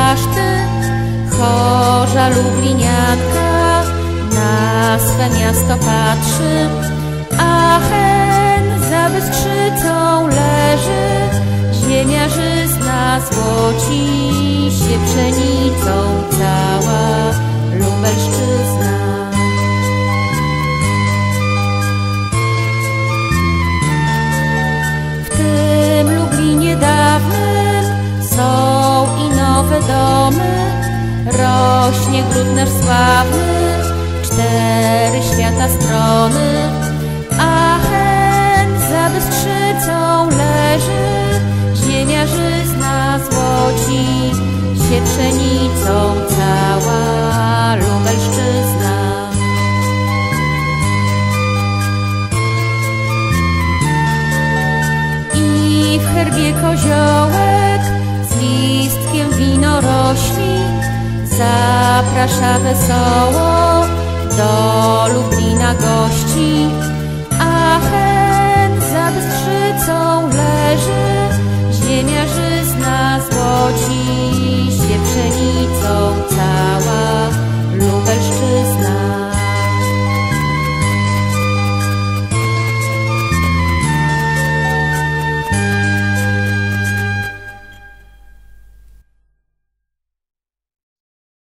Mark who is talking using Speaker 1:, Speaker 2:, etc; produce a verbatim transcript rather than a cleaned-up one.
Speaker 1: klaszty, chorza lublinianka na swe miasto patrzy, a hen za Bystrzycą leży. Ziemia żyzna złoci się pszenicą cała Lubelszczyzna. W tym Lublinie dawnym są i nowe domy, rośnie Grudner sławny, cztery świata strony, a hen za Bystrzycą leży. Ziemia żyzna złoci się pszenicą cała Lubelszczyzna. I w herbie koziołek z listkiem winorośli zaprasza wesoło do Lublina gości, a